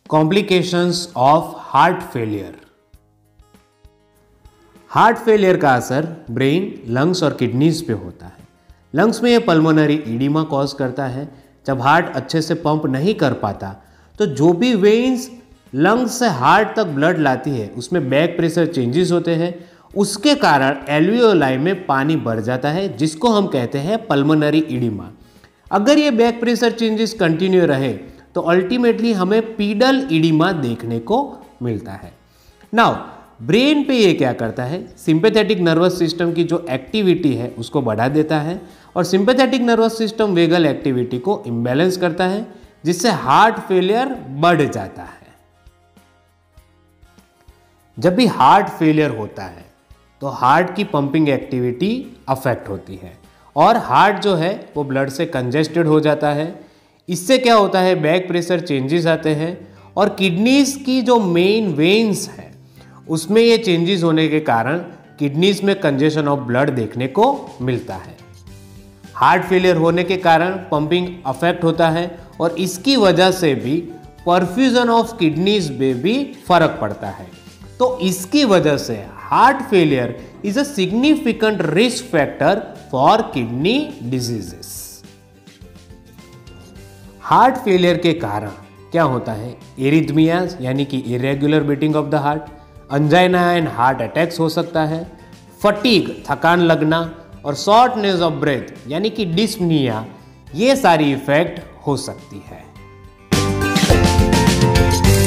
Complications of heart failure. Heart failure का असर brain, lungs और किडनीज पे होता है। लंग्स में ये पल्मोनरी एडिमा कॉज करता है। जब हार्ट अच्छे से पंप नहीं कर पाता तो जो भी वेन्स लंग्स से हार्ट तक ब्लड लाती है उसमें बैक प्रेशर चेंजेस होते हैं। उसके कारण एल्वियोलाई में पानी भर जाता है, जिसको हम कहते हैं पल्मोनरी एडिमा। अगर ये बैक प्रेशर चेंजेस कंटिन्यू रहे तो अल्टीमेटली हमें पीडल एडिमा देखने को मिलता है। नाउ ब्रेन पे ये क्या करता है, सिंपैथेटिक नर्वस सिस्टम की जो एक्टिविटी है उसको बढ़ा देता है और sympathetic nervous system vagal activity को इम्बैलेंस करता है, जिससे हार्ट फेलियर बढ़ जाता है। जब भी हार्ट फेलियर होता है तो हार्ट की पंपिंग एक्टिविटी अफेक्ट होती है और हार्ट जो है वो ब्लड से कंजेस्टेड हो जाता है। इससे क्या होता है, बैक प्रेशर चेंजेस आते हैं और किडनीज की जो मेन वेन्स है उसमें ये चेंजेस होने के कारण किडनीज में कंजेशन ऑफ ब्लड देखने को मिलता है। हार्ट फेलियर होने के कारण पंपिंग अफेक्ट होता है और इसकी वजह से भी परफ्यूजन ऑफ किडनीज में भी फर्क पड़ता है। तो इसकी वजह से heart failure is a significant risk factor for kidney diseases. Heart failure के कारण क्या होता है, एरिथमियाज यानी कि irregular beating of the heart, angina and heart attacks हो सकता है, फटीग थकान लगना और शॉर्टनेस ऑफ ब्रेथ यानी कि डिस्पनिया, ये सारी इफेक्ट हो सकती है।